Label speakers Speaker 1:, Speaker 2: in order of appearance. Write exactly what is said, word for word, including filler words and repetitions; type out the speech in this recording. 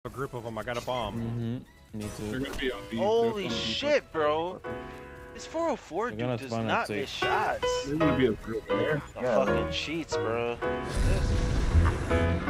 Speaker 1: A group of them. I got a bomb.
Speaker 2: Mm-hmm. Me
Speaker 3: They're
Speaker 2: too.
Speaker 3: gonna be on B.
Speaker 4: Holy shit, bro. This four oh four
Speaker 2: They're gonna
Speaker 4: dude does
Speaker 2: spawn at
Speaker 4: not
Speaker 2: six.
Speaker 4: miss shots.
Speaker 3: They're gonna be a group there.
Speaker 4: The
Speaker 5: Yeah.
Speaker 4: fucking cheats, bro.